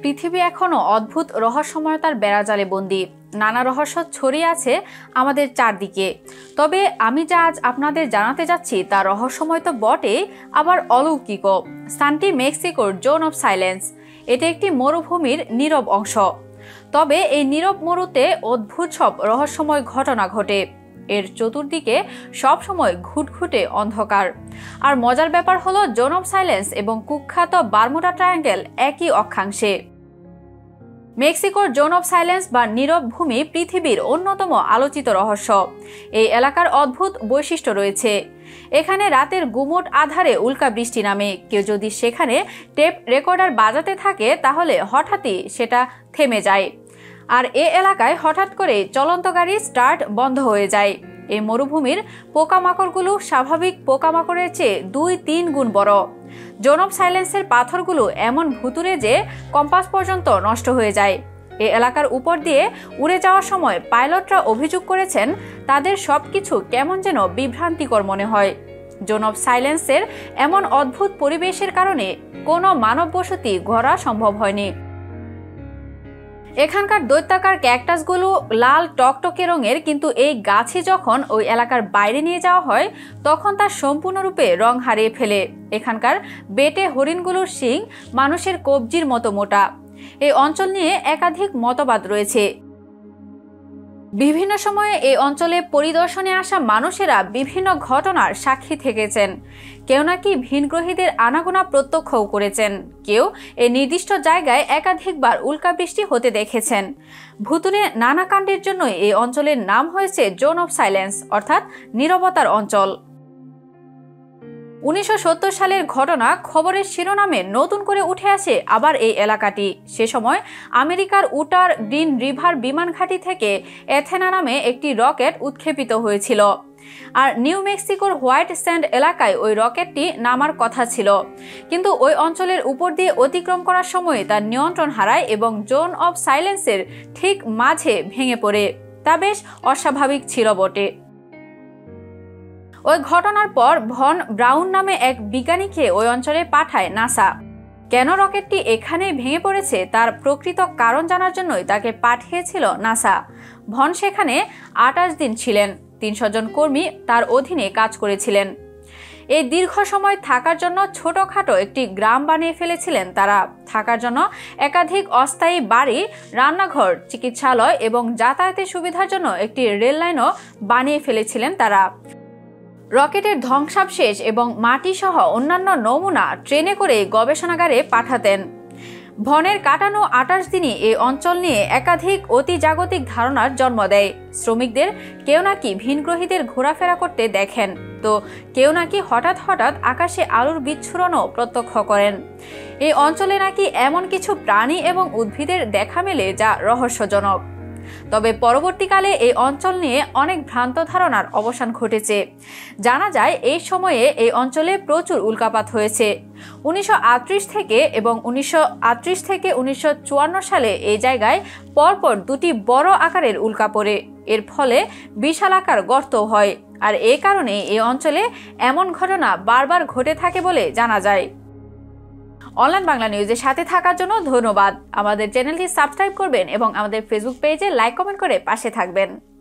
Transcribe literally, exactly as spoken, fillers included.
পৃথিবী এখনো অদ্ভুত রহস্যময়তার বেড়াজালে বন্দী। নানা রহস্য ছড়িয়ে আছে আমাদের চারদিকে। তবে আমি যা আজ আপনাদের জানাতে যাচ্ছি তা রহস্যময় তো বটে, আবার অলৌকিকও। স্থানটি মেক্সিকোর জোন অফ সাইলেন্স। এটি একটি মরুভূমির নীরব অংশ। তবে এই নীরব মরুতে অদ্ভুত সব রহস্যময় ঘটনা ঘটে। এর চতুর্দিকে সবসময় ঘুটঘুটে অন্ধকার। আর মজার ব্যাপার হলো, জোন অফ সাইলেন্স এবং কুখ্যাত বারমুডা ট্রায়াঙ্গেল একই অক্ষাংশে। মেক্সিকোর জোন অফ সাইলেন্স বা নীরব ভূমি পৃথিবীর অন্যতম আলোচিত রহস্য। এই এলাকার অদ্ভুত বৈশিষ্ট্য রয়েছে। এখানে রাতের গুমোট আধারে উল্কা বৃষ্টি নামে। কেউ যদি সেখানে টেপ রেকর্ডার বাজাতে থাকে তাহলে হঠাৎই সেটা থেমে যায়। আর এ এলাকায় হঠাৎ করে চলন্ত গাড়ি স্টার্ট বন্ধ হয়ে যায়। এই মরুভূমির পোকামাকড়গুলো স্বাভাবিক পোকামাকড়ের চেয়ে দুই তিন গুণ বড়। জোন অফ সাইলেন্সের পাথরগুলো এমন ভুতুরে যে কম্পাস পর্যন্ত নষ্ট হয়ে যায়। এ এলাকার উপর দিয়ে উড়ে যাওয়ার সময় পাইলটরা অভিযোগ করেছেন তাদের সবকিছু কেমন যেন বিভ্রান্তিকর মনে হয়। জোন অফ সাইলেন্সের এমন অদ্ভুত পরিবেশের কারণে কোনো মানব বসতি গড়া সম্ভব হয়নি। এখানকার দৈত্যাকার ক্যাকটাসগুলো লাল টকটকে রঙের, কিন্তু এই গাছই যখন ওই এলাকার বাইরে নিয়ে যাওয়া হয় তখন তা সম্পূর্ণরূপে রং হারিয়ে ফেলে। এখানকার বেটে হরিণগুলোর শিং মানুষের কবজির মতো মোটা। এই অঞ্চল নিয়ে একাধিক মতবাদ রয়েছে। বিভিন্ন সময়ে এই অঞ্চলে পরিদর্শনে আসা মানুষেরা বিভিন্ন ঘটনার সাক্ষী থেকেছেন। কেউ নাকি ভিনগ্রহীদের আনাগোনা প্রত্যক্ষও করেছেন। কেউ এই নির্দিষ্ট জায়গায় একাধিকবার উল্কাবৃষ্টি হতে দেখেছেন। ভুতুরে নানা কাণ্ডের জন্য এই অঞ্চলের নাম হয়েছে জোন অফ সাইলেন্স, অর্থাৎ নীরবতার অঞ্চল। উনিশশো সত্তর সালের ঘটনা খবরের শিরোনামে নতুন করে উঠে আসে আবার এই এলাকাটি। সে সময় আমেরিকার উটার গ্রিন রিভার বিমান ঘাঁটি থেকে এথেনা নামে একটি রকেট উৎক্ষেপিত হয়েছিল। আর নিউ মেক্সিকোর হোয়াইট স্যান্ড এলাকায় ওই রকেটটি নামার কথা ছিল, কিন্তু ওই অঞ্চলের উপর দিয়ে অতিক্রম করার সময় তার নিয়ন্ত্রণ হারায় এবং জোন অফ সাইলেন্সের ঠিক মাঝে ভেঙে পড়ে। তা বেশ অস্বাভাবিক ছিল বটে। ওই ঘটনার পর ভন ব্রাউন নামে এক বিজ্ঞানীকে ওই অঞ্চলে পাঠায় নাসা। কেন রকেটটি এখানে ভেঙে পড়েছে তার প্রকৃত কারণ জানার জন্যই তাকে পাঠিয়েছিল নাসা। ভন সেখানে আটাশ দিন ছিলেন। তিনশো জন কর্মী তার অধীনে কাজ করেছিলেন। এই দীর্ঘ সময় থাকার জন্য ছোটখাটো একটি গ্রাম বানিয়ে ফেলেছিলেন তারা। থাকার জন্য একাধিক অস্থায়ী বাড়ি, রান্নাঘর, চিকিৎসালয় এবং যাতায়াতের সুবিধার জন্য একটি রেল লাইনও বানিয়ে ফেলেছিলেন তারা। রকেটের ধ্বংসাবশেষ এবং মাটি সহ অন্যান্য নমুনা ট্রেনে করে গবেষণাগারে পাঠাতেন। ভনের কাটানো আটাশ দিনই এই অঞ্চল নিয়ে একাধিক অতি জাগতিক ধারণার জন্ম দেয়। শ্রমিকদের কেউ নাকি ভিনগ্রহীদের ঘোরাফেরা করতে দেখেন, তো কেউ নাকি হঠাৎ হঠাৎ আকাশে আলোর বিচ্ছুরণও প্রত্যক্ষ করেন। এই অঞ্চলে নাকি এমন কিছু প্রাণী এবং উদ্ভিদের দেখা মেলে যা রহস্যজনক। তবে পরবর্তীকালে এই অঞ্চল নিয়ে অনেক ভ্রান্ত ধারণার অবসান ঘটেছে। জানা যায় এই সময়ে এই অঞ্চলে প্রচুর উল্কাপাত হয়েছে। উনিশশো আটত্রিশ থেকে এবং উনিশশো আটত্রিশ থেকে উনিশশো চুয়ান্ন সালে এই জায়গায় পরপর দুটি বড় আকারের উল্কা পড়ে। এর ফলে বিশাল আকার গর্ত হয়। আর এই কারণে এই অঞ্চলে এমন ঘটনা বারবার ঘটে থাকে বলে জানা যায়। অনলাইন বাংলা নিউজের সাথে থাকার জন্য ধন্যবাদ। আমাদের চ্যানেলটি সাবস্ক্রাইব করবেন এবং আমাদের ফেসবুক পেজে লাইক কমেন্ট করে পাশে থাকবেন।